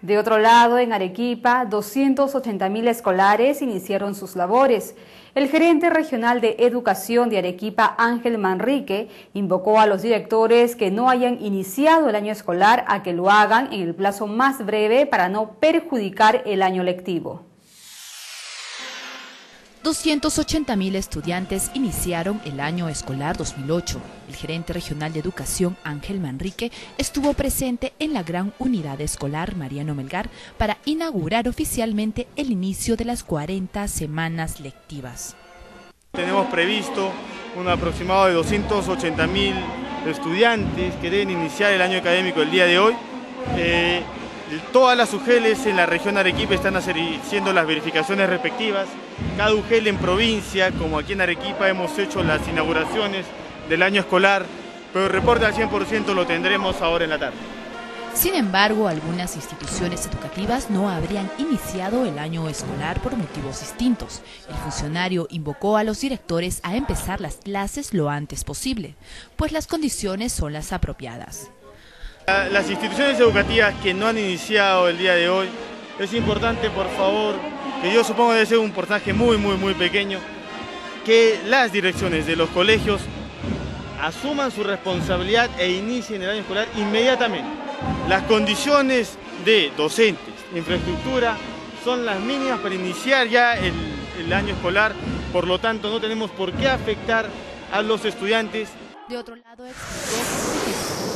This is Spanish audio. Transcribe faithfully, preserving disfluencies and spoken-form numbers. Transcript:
De otro lado, en Arequipa, doscientos ochenta mil escolares iniciaron sus labores. El gerente regional de Educación de Arequipa, Ángel Manrique, invocó a los directores que no hayan iniciado el año escolar a que lo hagan en el plazo más breve para no perjudicar el año lectivo. doscientos ochenta mil estudiantes iniciaron el año escolar dos mil ocho. El gerente regional de Educación, Ángel Manrique, estuvo presente en la gran unidad escolar Mariano Melgar para inaugurar oficialmente el inicio de las cuarenta semanas lectivas. Tenemos previsto un aproximado de doscientos ochenta mil estudiantes que deben iniciar el año académico el día de hoy. Eh, Todas las U G E Ls en la región de Arequipa están haciendo las verificaciones respectivas. Cada U G E L en provincia, como aquí en Arequipa, hemos hecho las inauguraciones del año escolar, pero el reporte al cien por ciento lo tendremos ahora en la tarde. Sin embargo, algunas instituciones educativas no habrían iniciado el año escolar por motivos distintos. El funcionario invocó a los directores a empezar las clases lo antes posible, pues las condiciones son las apropiadas. Las instituciones educativas que no han iniciado el día de hoy, es importante, por favor, que yo supongo debe ser un porcentaje muy, muy, muy pequeño, que las direcciones de los colegios asuman su responsabilidad e inicien el año escolar inmediatamente. Las condiciones de docentes, infraestructura, son las mínimas para iniciar ya el, el año escolar, por lo tanto no tenemos por qué afectar a los estudiantes. De otro lado, explicó